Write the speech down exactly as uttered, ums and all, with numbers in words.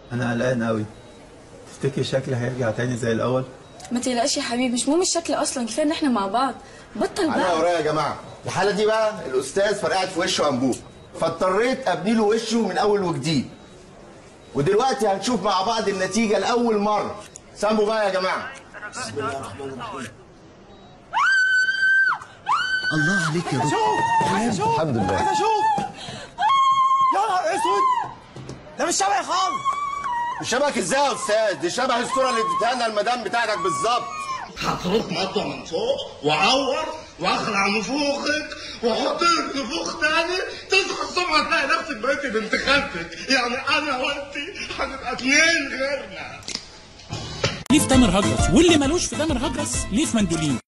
انا قلقان قوي. تفتكر شكلي هيرجع تاني زي الاول؟ ما تقلقش يا حبيبي، مش مهم الشكل اصلا، كفايه ان احنا مع بعض. بطل بقى. انا ورايا يا جماعه. الحاله دي بقى الاستاذ فرقعت في وشه انبوب، فاضطريت ابني له وشه من اول وجديد. ودلوقتي هنشوف مع بعض النتيجه لاول مره. سامبوا بقى يا جماعه. بسم الله الرحمن الرحيم. الله عليك يا دكتور. الحمد لله. عايز اشوف. يا نهار اسود، ده مش شبهي خالص. مش شبهك ازاي يا استاذ؟ دي شبه الصوره اللي اديتها لنا المدام بتاعتك بالظبط. هتروح مقطع من فوق واعور واخلع نفوخك واحط لك نفوخ تاني، تصحى الصبح تلاقي نفسك بقيتي بنت خالتك، يعني انا وانتي هنبقى اتنين غيرنا. ليه في تامر هجرس، واللي ملوش في تامر هجرس ليه في مندولين.